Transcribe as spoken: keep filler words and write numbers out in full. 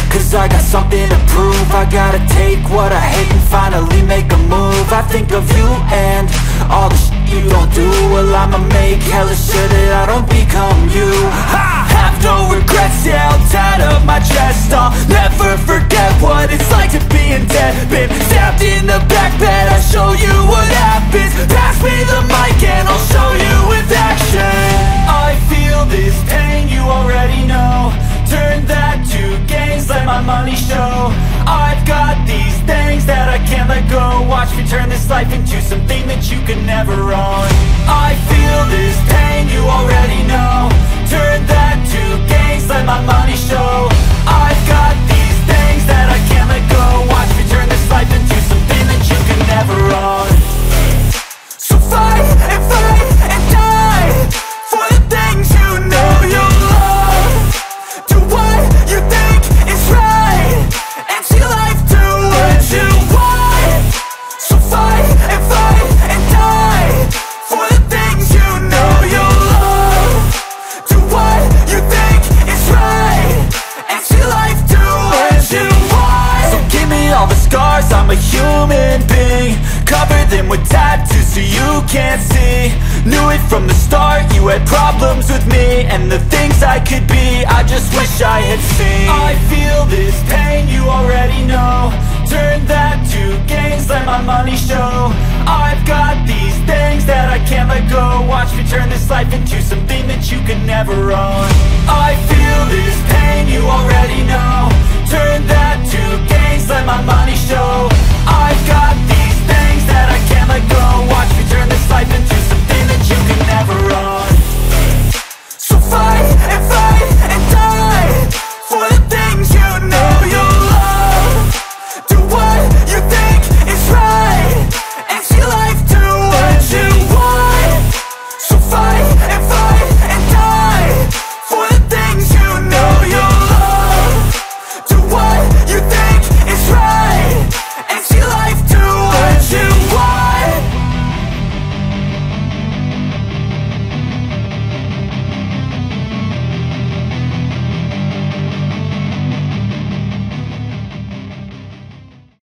cause I got something to prove. I gotta take what I hate and finally make a move. I think of you and all the shit you don't do. Well, I'ma make hella sure that I don't become you. I have no regrets, yeah, I'll tie up my chest. I'll never forget what it's like to be in debt. Been stabbed in the back bed, I'll show you what happens. Pass me the mic and I'll show you with action. I feel this pain, you already know. Turn that to gains, let my money show. I've got these things that I can't let go. Watch me turn this life into something that you can never own. I feel this pain, you already know. Turn that to gains, let my money show. I've got these things that I can't let go. Watch me turn this life into something that you can never own. So fight and fight and die for the things you know you love. Do what you think is right and see life do what you want. So fight and fight and die for the things you know you love. Do what you think is right and see life do what you want. So give me all the scars, I'm a human being. Cover them with tattoos so you can't see. Knew it from the start, you had problems with me and the things I could be, I just wish I had seen. I feel this pain, you already know. Turn that to gains, let my money show. I've got these things that I can't let go. Watch me turn this life into something that you can never own. I feel this pain, you already know. Turn that to